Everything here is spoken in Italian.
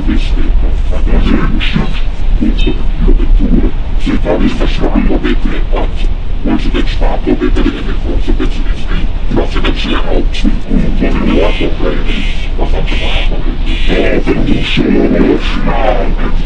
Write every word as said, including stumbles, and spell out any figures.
bistecca, a gazellenschip, unsere Kühlrettur, se fare verschlagen mit deppat, also den Sparprobe per le cose pezzetti, ma se non c'è oggi, con il nuovo bene, ma faccio male, oh, per un solo schnau,